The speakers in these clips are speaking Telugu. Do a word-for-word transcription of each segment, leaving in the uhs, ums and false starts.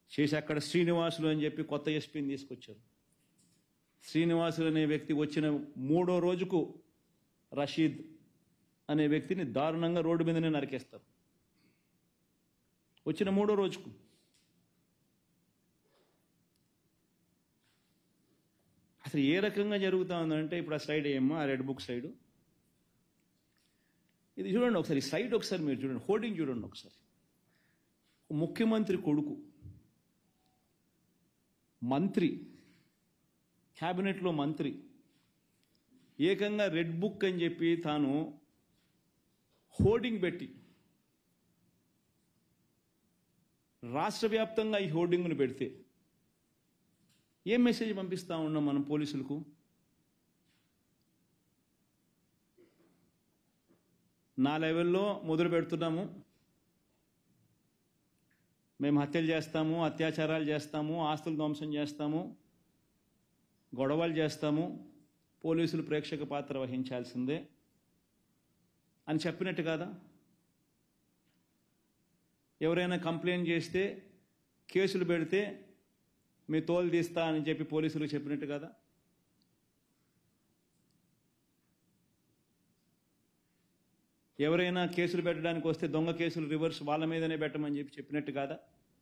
చేసి అక్కడ శ్రీనివాసులు అని చెప్పి కొత్త ఎస్పీని తీసుకొచ్చారు. శ్రీనివాసులు అనే వ్యక్తి వచ్చిన మూడో రోజుకు రషీద్ అనే వ్యక్తిని దారుణంగా రోడ్డు మీదనే నరికేస్తారు. వచ్చిన మూడో రోజుకు అసలు ఏ రకంగా జరుగుతూ ఉందంటే, ఇప్పుడు ఆ స్లైడ్ ఏమో ఆ రెడ్ బుక్ స్లైడ్ ఇది చూడండి ఒకసారి, స్లైడ్ ఒకసారి మీరు చూడండి, హోర్డింగ్ చూడండి ఒకసారి. ముఖ్యమంత్రి కొడుకు మంత్రి, క్యాబినెట్లో మంత్రి ఏకంగా రెడ్ బుక్ అని చెప్పి తాను హోర్డింగ్ పెట్టి రాష్ట్ర వ్యాప్తంగా ఈ హోర్డింగ్ను పెడితే ఏం మెసేజ్ పంపిస్తా ఉన్నాం మనం పోలీసులకు? నా లెవెల్లో మొదలు పెడుతున్నాము, మేము హత్యలు చేస్తాము, అత్యాచారాలు చేస్తాము, ఆస్తులు ధ్వంసం చేస్తాము, గొడవలు చేస్తాము, పోలీసులు ప్రేక్షక పాత్ర వహించాల్సిందే అని చెప్పినట్టు కాదా? ఎవరైనా కంప్లైంట్ చేస్తే కేసులు పెడితే మీ తోలు తీస్తా అని చెప్పి పోలీసులు చెప్పినట్టు కదా? ఎవరైనా కేసులు పెట్టడానికి వస్తే దొంగ కేసులు రివర్స్ వాళ్ళ మీదనే పెట్టమని చెప్పి చెప్పినట్టు కాదా?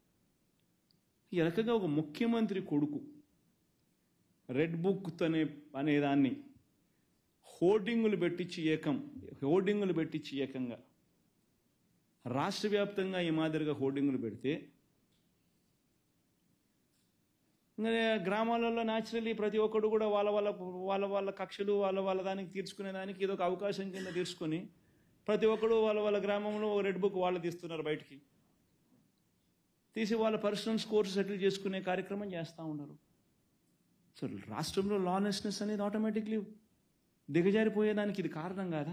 ఈ రకంగా ఒక ముఖ్యమంత్రి కొడుకు రెడ్ బుక్ అనే అనేదాన్ని హోర్డింగులు పెట్టించి ఏకం హోర్డింగులు పెట్టించి ఏకంగా రాష్ట్ర వ్యాప్తంగా ఈ మాదిరిగా హోర్డింగులు పెడితే గ్రామాలలో న్యాచురల్లీ ప్రతి ఒక్కడు కూడా వాళ్ళ వాళ్ళ వాళ్ళ వాళ్ళ కక్షలు వాళ్ళ వాళ్ళ దానికి తీర్చుకునే దానికి ఏదో ఒక అవకాశం కింద తీసుకొని ప్రతి ఒక్కడు వాళ్ళ వాళ్ళ గ్రామంలో రెడ్ బుక్ వాళ్ళు తీస్తున్నారు, బయటికి తీసి వాళ్ళ పర్సనల్ స్కోర్స్ సెటిల్ చేసుకునే కార్యక్రమం చేస్తూ ఉన్నారు. సో రాష్ట్రంలో లానెస్నెస్ అనేది ఆటోమేటిక్లీ దిగజారిపోయేదానికి ఇది కారణం కాదా?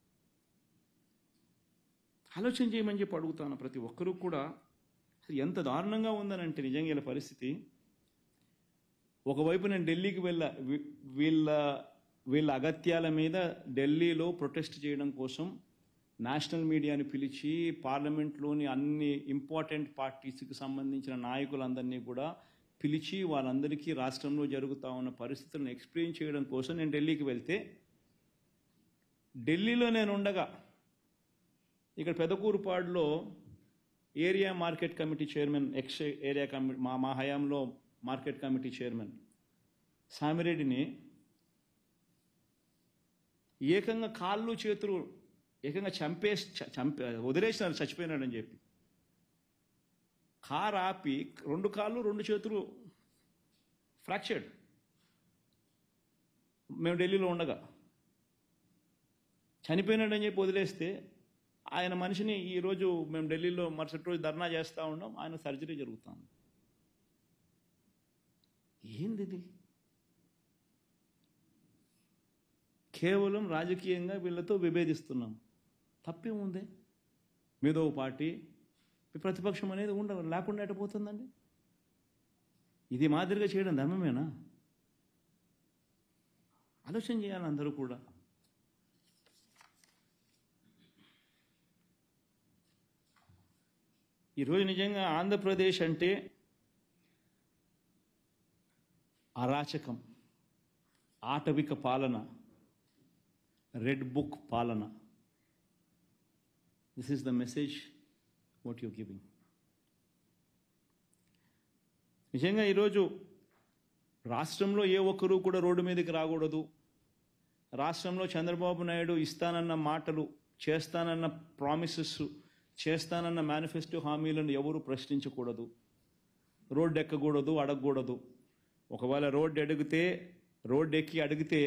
ఆలోచన చేయమని చెప్పి అడుగుతాను ప్రతి ఒక్కరూ కూడా. అసలు ఎంత దారుణంగా ఉందనంటే నిజంగా ఇలా పరిస్థితి. ఒకవైపు నేను ఢిల్లీకి వెళ్ళ వీళ్ళ వీళ్ళ అగత్యాల మీద ఢిల్లీలో ప్రొటెస్ట్ చేయడం కోసం నేషనల్ మీడియాని పిలిచి పార్లమెంట్లోని అన్ని ఇంపార్టెంట్ పార్టీస్కి సంబంధించిన నాయకులందరినీ కూడా పిలిచి వాళ్ళందరికీ రాష్ట్రంలో జరుగుతూ ఉన్న పరిస్థితులను ఎక్స్ప్లెయిన్ చేయడం కోసం నేను ఢిల్లీకి వెళ్తే, ఢిల్లీలో నేను ఉండగా ఇక్కడ పెదకూరుపాడులో area market committee chairman, ex area committee మా మా హయాంలో మార్కెట్ కమిటీ చైర్మన్ సామిరెడ్డిని ఏకంగా కాళ్ళు చేతులు ఏకంగా చంపే చంపే వదిలేసినారు, చచ్చిపోయినాడని చెప్పి. కారు ఆపి రెండు కాళ్ళు రెండు చేతులు ఫ్రాక్చర్డ్. మేము ఢిల్లీలో ఉండగా చనిపోయినాడని చెప్పి వదిలేస్తే ఆయన మనిషిని ఈరోజు మేము ఢిల్లీలో మరుసటి రోజు ధర్నా చేస్తూ ఉన్నాం, ఆయన సర్జరీ జరుగుతాం. ఏంది ఇది? కేవలం రాజకీయంగా వీళ్ళతో విభేదిస్తున్నాం. తప్పేముంది? మీదో పార్టీ ప్రతిపక్షం అనేది ఉండ లేకుండా ఎట్టపోతుందండి? ఇది మాదిరిగా చేయడం ధర్మమేనా? ఆలోచన చేయాలి అందరూ కూడా. ఈరోజు నిజంగా ఆంధ్రప్రదేశ్ అంటే అరాచకం, ఆటవిక పాలన, రెడ్ బుక్ పాలన. This is the message what you giving. నిజంగా ఈరోజు రాష్ట్రంలో ఏ ఒక్కరూ కూడా రోడ్డు మీదకి రాకూడదు. రాష్ట్రంలో చంద్రబాబు నాయుడు ఇస్తానన్న మాటలు, చేస్తానన్న ప్రామిసెస్, చేస్తానన్న మేనిఫెస్టో హామీలను ఎవరు ప్రశ్నించకూడదు, రోడ్డు ఎక్కకూడదు, అడగకూడదు. ఒకవేళ రోడ్డు అడిగితే రోడ్డు ఎక్కి అడిగితే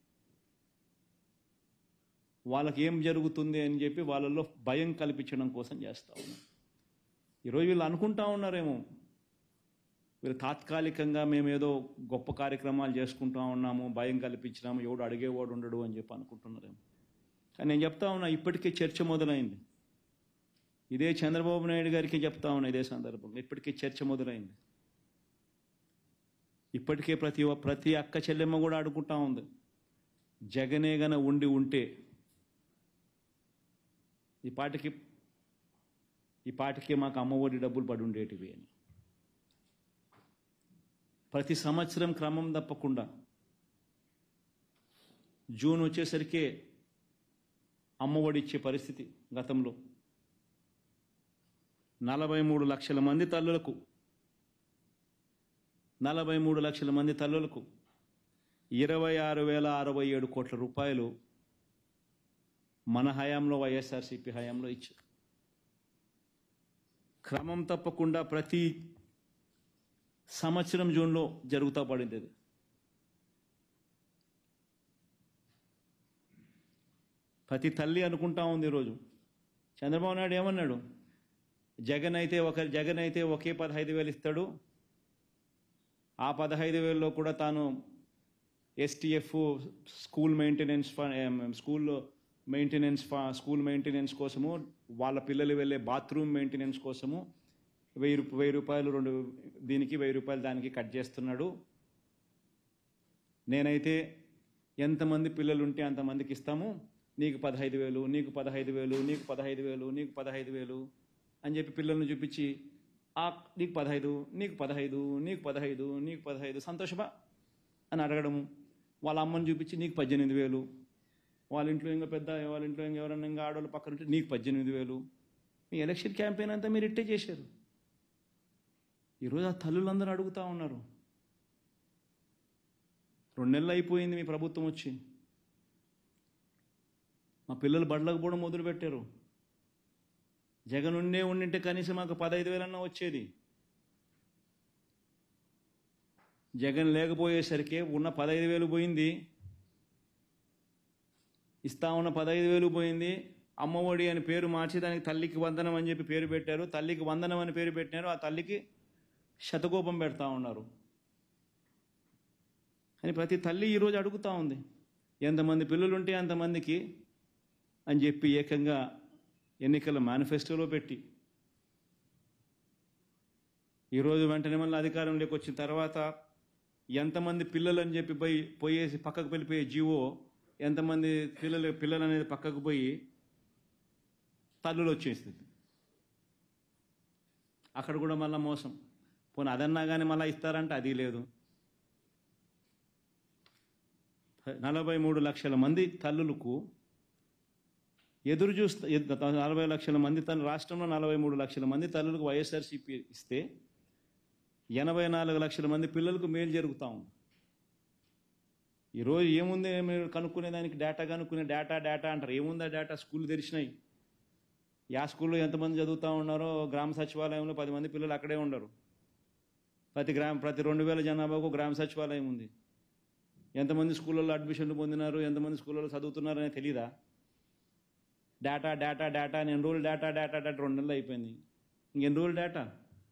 వాళ్ళకి ఏం జరుగుతుంది అని చెప్పి వాళ్ళల్లో భయం కల్పించడం కోసం చేస్తూ ఉన్నారు. ఈరోజు వీళ్ళు అనుకుంటా ఉన్నారేమో వీళ్ళు తాత్కాలికంగా మేమేదో గొప్ప కార్యక్రమాలు చేసుకుంటా ఉన్నాము, భయం కల్పించినాము, ఎవడు అడిగేవాడు ఉండడు అని చెప్పి అనుకుంటున్నారేమో. కానీ నేను చెప్తా ఉన్నా, ఇప్పటికే చర్చ మొదలైంది. ఇదే చంద్రబాబు నాయుడు గారికి చెప్తా ఉన్నా ఇదే సందర్భంగా, ఇప్పటికే చర్చ మొదలైంది. ఇప్పటికే ప్రతి ప్రతి అక్క చెల్లెమ్మ కూడా అడుగుంటా ఉంది, జగనే గన ఉండి ఉంటే ఈ పాటికి ఈ పాటికి మాకు అమ్మఒడి డబ్బులు పడి ఉండేటివి అని. ప్రతి సంవత్సరం క్రమం తప్పకుండా జూన్ వచ్చేసరికి అమ్మఒడి ఇచ్చే పరిస్థితి. గతంలో నలభై మూడు లక్షల మంది తల్లులకు నలభై మూడు లక్షల మంది తల్లులకు ఇరవై ఆరు వేల అరవై ఏడు కోట్ల రూపాయలు మన హయాంలో వైఎస్ఆర్సీపీ హయాంలో ఇచ్చారు. క్రమం తప్పకుండా ప్రతి సంవత్సరం జూన్లో జరుగుతూ పడింది. అది ప్రతి తల్లి అనుకుంటా ఉంది. ఈరోజు చంద్రబాబు నాయుడు ఏమన్నాడు, జగన్ అయితే ఒక జగన్ అయితే ఒకే పదహైదు వేలు ఇస్తాడు, ఆ పదహైదు వేలలో కూడా తాను ఎస్టీఎఫ్ స్కూల్ మెయింటెనెన్స్ స్కూల్లో మెయింటెనెన్స్ స్కూల్ మెయింటెనెన్స్ కోసము, వాళ్ళ పిల్లలు వెళ్ళే బాత్రూమ్ మెయింటెనెన్స్ కోసము వెయ్యి రూ వెయ్యి రూపాయలు రెండు దీనికి వెయ్యి రూపాయలు దానికి కట్ చేస్తున్నాడు. నేనైతే ఎంతమంది పిల్లలు ఉంటే అంతమందికి ఇస్తాము, నీకు పదహైదు వేలు నీకు పదహైదు వేలు నీకు పదహైదు వేలు నీకు పదహైదు వేలు అని చెప్పి పిల్లల్ని చూపించి, ఆ నీకు పదహైదు నీకు పదహైదు నీకు పదహైదు నీకు పదహైదు సంతోషమా అని అడగడము. వాళ్ళ అమ్మని చూపించి నీకు పద్దెనిమిది వేలు, వాళ్ళ ఇంట్లో ఇంకా పెద్ద వాళ్ళ ఇంట్లో ఇంకా ఎవరన్నా ఇంకా ఆడవాళ్ళు పక్కన ఉంటే నీకు పద్దెనిమిది వేలు. మీ ఎలక్షన్ క్యాంపెయిన్ అంతా మీరు ఇట్టే చేశారు. ఈరోజు ఆ తల్లులందరూ అడుగుతూ ఉన్నారు. రెండు నెలలు అయిపోయింది మీ ప్రభుత్వం వచ్చి, మా పిల్లలు బడిలకు పోవడం మొదలుపెట్టారు. జగన్ ఉండే ఉండింటే కనీసం మాకు పదహైదు వేలన్నా వచ్చేది. జగన్ లేకపోయేసరికి ఉన్న పదహైదు వేలు పోయింది, ఇస్తా ఉన్న పదహైదు వేలు పోయింది. అమ్మఒడి అని పేరు మార్చి దానికి తల్లికి వందనం అని చెప్పి పేరు పెట్టారు. తల్లికి వందనం అని పేరు పెట్టినారు, ఆ తల్లికి శతకోపం పెడతా ఉన్నారు. అని ప్రతి తల్లి ఈరోజు అడుగుతూ ఉంది, ఎంతమంది పిల్లలు ఉంటే అంతమందికి అని చెప్పి ఏకంగా ఎన్నికల మేనిఫెస్టోలో పెట్టి, ఈరోజు వెంటనే మళ్ళీ అధికారంలోకి వచ్చిన తర్వాత ఎంతమంది పిల్లలు అని చెప్పి పోయి పోయేసి పక్కకు వెళ్ళిపోయే జీవో, ఎంతమంది పిల్లలు పిల్లలు అనేది పక్కకు పోయి తల్లులు వచ్చేసింది. అక్కడ కూడా మళ్ళీ మోసం. పోనీ అదన్నా కానీ మళ్ళీ ఇస్తారంటే అది లేదు. నలభై మూడు లక్షల మంది తల్లులకు ఎదురు చూస్తా నలభై లక్షల మంది తల్లు రాష్ట్రంలో నలభై మూడు లక్షల మంది తల్లులకు వైఎస్ఆర్సీపీ ఇస్తే ఎనభై నాలుగు లక్షల మంది పిల్లలకు మేలు జరుగుతూ ఉంది. ఈరోజు ఏముంది మీరు కనుక్కునే దానికి డేటా కనుక్కునే డేటా డేటా అంటారు. ఏముందా డేటా? స్కూల్ తెరిచినాయి. యా స్కూల్లో ఎంతమంది చదువుతూ ఉన్నారో గ్రామ సచివాలయంలో పది మంది పిల్లలు అక్కడే ఉండరు. ప్రతి గ్రామ ప్రతి రెండు వేల జనాభాకు గ్రామ సచివాలయం ఉంది. ఎంతమంది స్కూళ్ళల్లో అడ్మిషన్లు పొందినారు, ఎంతమంది స్కూళ్ళలో చదువుతున్నారు అనేది తెలీదా? డేటా డేటా డేటా అని ఎన్ని రోజులు డేటా డేటా డేటా రెండు నెలలు అయిపోయింది. ఇంకెన్ని రోజులు డేటా?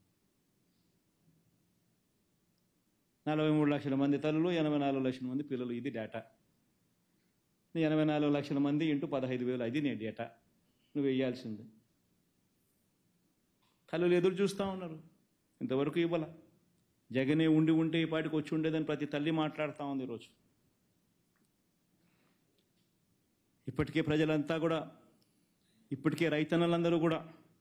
నలభై మూడు లక్షల మంది తల్లులు, ఎనభై నాలుగు లక్షల మంది పిల్లలు, ఇది డేటా. ఎనభై నాలుగు లక్షల మంది ఇంటూ పదహైదు వేలు, అది నే డేటా నువ్వు వేయాల్సింది. తల్లులు ఎదురు చూస్తూ ఉన్నారు, ఇంతవరకు ఇవ్వాల. జగనే ఉండి ఉంటే ఈ పాటికి వచ్చి ఉండేదని ప్రతి తల్లి మాట్లాడుతూ ఉంది ఈరోజు. ఇప్పటికే ప్రజలంతా కూడా, ఇప్పటికే రైతన్నలందరూ కూడా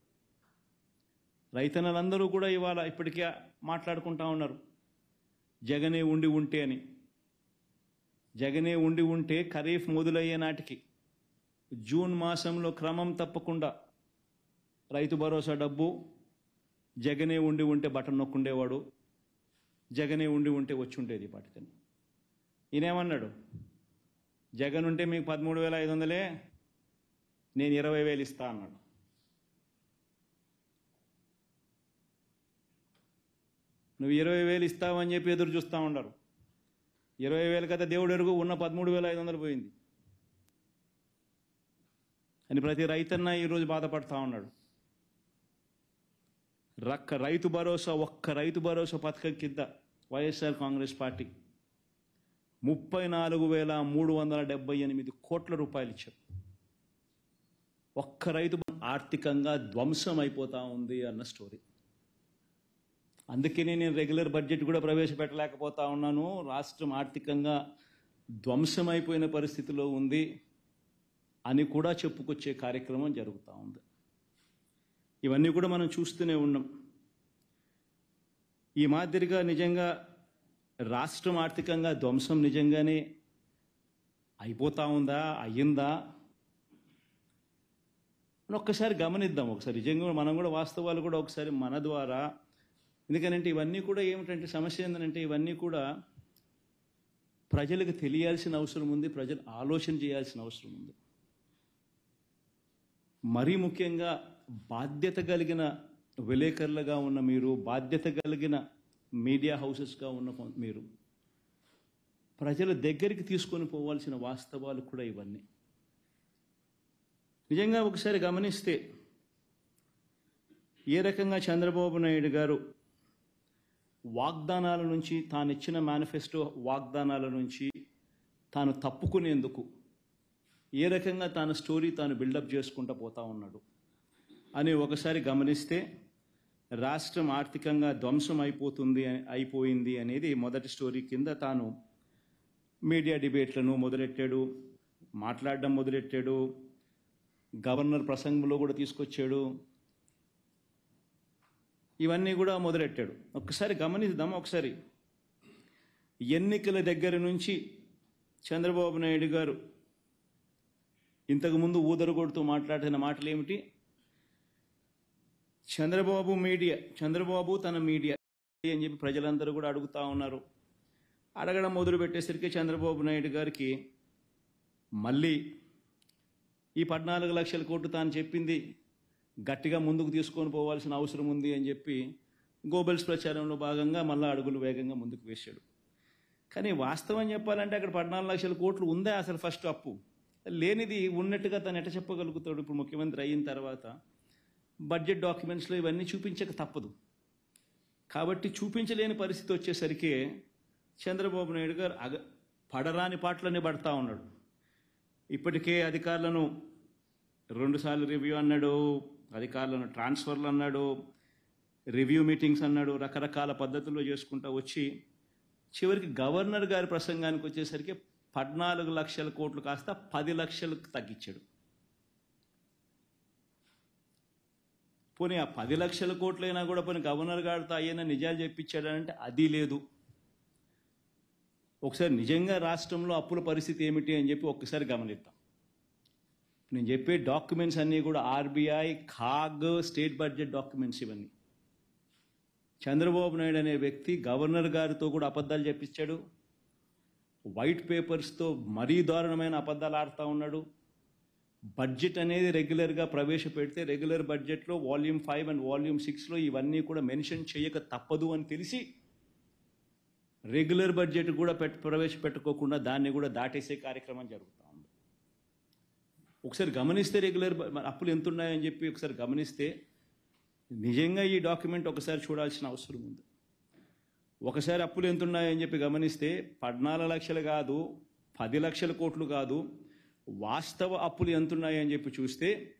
రైతన్నలందరూ కూడా ఇవాళ ఇప్పటికే మాట్లాడుకుంటా ఉన్నారు, జగనే ఉండి ఉంటే అని. జగనే ఉండి ఉంటే ఖరీఫ్ మొదలయ్యే నాటికి జూన్ మాసంలో క్రమం తప్పకుండా రైతు భరోసా డబ్బు జగనే ఉండి ఉంటే బటన్ నొక్కుండేవాడు, జగనే ఉండి ఉంటే వచ్చి ఉండేది పాటికని. ఈయనేమన్నాడు, జగన్ ఉంటే మీకు పదమూడు వేల ఐదు వందలే, నేను ఇరవై వేలు ఇస్తా అన్నాడు. నువ్వు ఇరవై వేలు ఇస్తావని చెప్పి ఎదురు చూస్తూ ఉండరు. ఇరవై వేలు కదా దేవుడు ఎరుగు, ఉన్న పదమూడు వేల ఐదు వందలు పోయింది అని ప్రతి రైతన్న ఈరోజు బాధపడతా ఉన్నాడు. రక్క రైతు భరోసా, ఒక్క రైతు భరోసా పథకం కింద వైఎస్ఆర్ కాంగ్రెస్ పార్టీ ముప్పై నాలుగు వేల మూడు వందల డెబ్బై ఎనిమిది కోట్ల రూపాయలు ఇచ్చారు. ఒక్క రైతు ఆర్థికంగా ధ్వంసం అయిపోతా ఉంది అన్న స్టోరీ. అందుకనే నేను రెగ్యులర్ బడ్జెట్ కూడా ప్రవేశపెట్టలేకపోతా ఉన్నాను. రాష్ట్రం ఆర్థికంగా ధ్వంసమైపోయిన పరిస్థితిలో ఉంది అని కూడా చెప్పుకొచ్చే కార్యక్రమం జరుగుతూ ఉంది. ఇవన్నీ కూడా మనం చూస్తూనే ఉన్నాం. ఈ మాదిరిగా నిజంగా రాష్ట్రం ఆర్థికంగా ధ్వంసం నిజంగానే అయిపోతా ఉందా, అయ్యిందా అని ఒక్కసారి గమనిద్దాం. ఒకసారి నిజంగా మనం కూడా వాస్తవాలు కూడా ఒకసారి మన ద్వారా, ఎందుకనంటే ఇవన్నీ కూడా ఏమిటంటే సమస్య ఏంటంటే ఇవన్నీ కూడా ప్రజలకు తెలియాల్సిన అవసరం ఉంది, ప్రజలు ఆలోచన చేయాల్సిన అవసరం ఉంది. మరీ ముఖ్యంగా బాధ్యత కలిగిన విలేకరులుగా ఉన్న మీరు, బాధ్యత కలిగిన మీడియా హౌసెస్గా ఉన్న మీరు ప్రజల దగ్గరికి తీసుకొని పోవాల్సిన వాస్తవాలు కూడా ఇవన్నీ. నిజంగా ఒకసారి గమనిస్తే ఏ రకంగా చంద్రబాబు నాయుడు గారు వాగ్దానాల నుంచి, తాను ఇచ్చిన మేనిఫెస్టో వాగ్దానాల నుంచి తాను తప్పుకునేందుకు ఏ రకంగా తాను స్టోరీ తాను బిల్డప్ చేసుకుంటూ పోతా ఉన్నాడు అని ఒకసారి గమనిస్తే, రాష్ట్రం ఆర్థికంగా ధ్వంసం అయిపోతుంది అయిపోయింది అనేది మొదటి స్టోరీ కింద తాను మీడియా డిబేట్లను మొదలెట్టాడు, మాట్లాడడం మొదలెట్టాడు, గవర్నర్ ప్రసంగంలో కూడా తీసుకొచ్చాడు, ఇవన్నీ కూడా మొదలెట్టాడు. ఒక్కసారి గమనిద్దాం. ఒకసారి ఎన్నికల దగ్గర నుంచి చంద్రబాబు నాయుడు గారు ఇంతకుముందు ఊదరగొడుతూ మాట్లాడిన మాటలు ఏమిటి? చంద్రబాబు మీడియా, చంద్రబాబు తన మీడియా అని చెప్పి ప్రజలందరూ కూడా అడుగుతూ ఉన్నారు. అడగడం మొదలు పెట్టేసరికి చంద్రబాబు నాయుడు గారికి మళ్ళీ ఈ పద్నాలుగు లక్షల కోట్లు తాను చెప్పింది గట్టిగా ముందుకు తీసుకొని పోవాల్సిన అవసరం ఉంది అని చెప్పి గోబెల్స్ ప్రచారంలో భాగంగా మళ్ళీ అడుగులు వేగంగా ముందుకు వేశాడు. కానీ వాస్తవం చెప్పాలంటే అక్కడ పద్నాలుగు లక్షల కోట్లు ఉందా అసలు? ఫస్ట్ అప్పు లేనిది ఉన్నట్టుగా తను ఎట చెప్పగలుగుతాడు? ఇప్పుడు ముఖ్యమంత్రి అయిన తర్వాత బడ్జెట్ డాక్యుమెంట్స్లో ఇవన్నీ చూపించక తప్పదు. కాబట్టి చూపించలేని పరిస్థితి వచ్చేసరికి చంద్రబాబు నాయుడు గారు అగ పడరాని పాటలనే పడతా ఉన్నాడు. ఇప్పటికే అధికారులను రెండుసార్లు రివ్యూ అన్నాడు, అధికారులను ట్రాన్స్ఫర్లు అన్నాడు, రివ్యూ మీటింగ్స్ అన్నాడు, రకరకాల పద్ధతుల్లో చేసుకుంటూ వచ్చి చివరికి గవర్నర్ గారి ప్రసంగానికి వచ్చేసరికి పద్నాలుగు లక్షల కోట్లు కాస్త పది లక్షలకు తగ్గించాడు. పోనీ ఆ పది లక్షల కోట్లైనా కూడా పోనీ గవర్నర్ గారితో అయ్యైనా నిజాలు చెప్పించాడంటే అది లేదు. ఒకసారి నిజంగా రాష్ట్రంలో అప్పుల పరిస్థితి ఏమిటి అని చెప్పి ఒక్కసారి గమనిద్దాం. నేను చెప్పే డాక్యుమెంట్స్ అన్నీ కూడా RBI, CAG, state budget documents ఇవన్నీ. చంద్రబాబు నాయుడు అనే వ్యక్తి గవర్నర్ గారితో కూడా అబద్ధాలు చెప్పించాడు, వైట్ పేపర్స్తో మరీ దారుణమైన అబద్ధాలు ఆడుతూ ఉన్నాడు. బడ్జెట్ అనేది రెగ్యులర్గా ప్రవేశపెడితే రెగ్యులర్ బడ్జెట్లో వాల్యూమ్ ఫైవ్ అండ్ వాల్యూమ్ సిక్స్లో ఇవన్నీ కూడా మెన్షన్ చేయక తప్పదు అని తెలిసి రెగ్యులర్ బడ్జెట్ కూడా పెట్ ప్రవేశపెట్టుకోకుండా దాన్ని కూడా దాటేసే కార్యక్రమం జరుగుతూ ఉంది. ఒకసారి గమనిస్తే రెగ్యులర్ అప్పులు ఎంత ఉన్నాయని చెప్పి ఒకసారి గమనిస్తే నిజంగా ఈ డాక్యుమెంట్ ఒకసారి చూడాల్సిన అవసరం ఉంది. ఒకసారి అప్పులు ఎంత ఉన్నాయని చెప్పి గమనిస్తే పద్నాలుగు లక్షలు కాదు, పది లక్షల కోట్లు కాదు, వాస్తవ అప్పులు ఎంత ఉన్నాయని చెప్పి చూస్తే